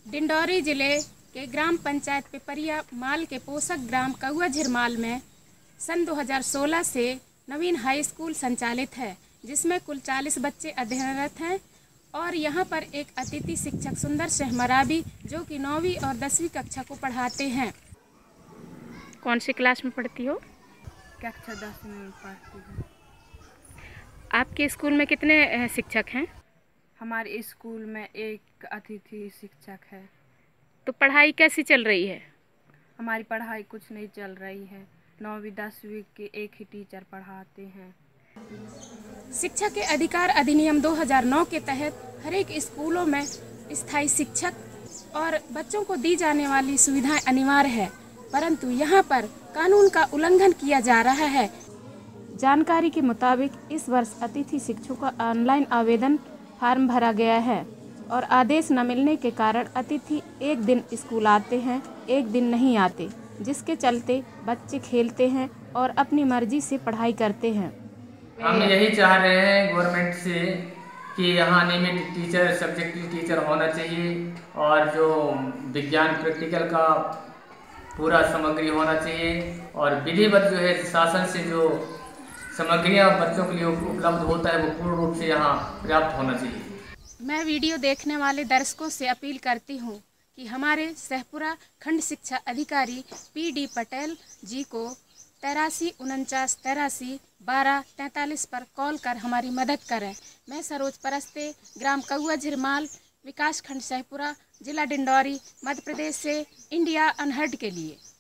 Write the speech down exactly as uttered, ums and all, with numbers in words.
डिंडौरी जिले के ग्राम पंचायत पिपरिया माल के पोषक ग्राम कौआ झिरमाल में सन दो हज़ार सोलह से नवीन हाई स्कूल संचालित है, जिसमें कुल चालीस बच्चे अध्ययनरत हैं। और यहाँ पर एक अतिथि शिक्षक सुंदर शहमराबी जो कि नौवीं और दसवीं कक्षा को पढ़ाते हैं। कौन सी क्लास में पढ़ती हो? कक्षा दसवीं में पढ़ती हूँ। आपके स्कूल में कितने शिक्षक हैं? हमारे स्कूल में एक अतिथि शिक्षक है। तो पढ़ाई कैसी चल रही है? हमारी पढ़ाई कुछ नहीं चल रही है। नौवीं दसवीं के एक ही टीचर पढ़ाते हैं। शिक्षा के अधिकार अधिनियम दो हज़ार नौ के तहत हर एक स्कूलों में स्थायी शिक्षक और बच्चों को दी जाने वाली सुविधाएं अनिवार्य है, परंतु यहाँ पर कानून का उल्लंघन किया जा रहा है। जानकारी के मुताबिक इस वर्ष अतिथि शिक्षकों का ऑनलाइन आवेदन फार्म भरा गया है और आदेश न मिलने के कारण अतिथि एक दिन स्कूल आते हैं, एक दिन नहीं आते, जिसके चलते बच्चे खेलते हैं और अपनी मर्जी से पढ़ाई करते हैं। हम यही चाह रहे हैं गवर्नमेंट से कि यहाँ नियमित टीचर, सब्जेक्टिव टीचर होना चाहिए और जो विज्ञान प्रैक्टिकल का पूरा सामग्री होना चाहिए और विधिवत जो है शासन से जो सामग्रियाँ बच्चों के लिए उपलब्ध होता है वो पूर्ण रूप से यहाँ पर्याप्त होना चाहिए। मैं वीडियो देखने वाले दर्शकों से अपील करती हूँ कि हमारे शहपुरा खंड शिक्षा अधिकारी पी डी पटेल जी को तिरासी उनचास तिरासी बारह तैंतालीस पर कॉल कर हमारी मदद करें। मैं सरोज परस्ते, ग्राम कौआ झिरमाल, विकास खंड शहपुरा, जिला डिंडौरी, मध्य प्रदेश से इंडिया अनहर्ड के लिए।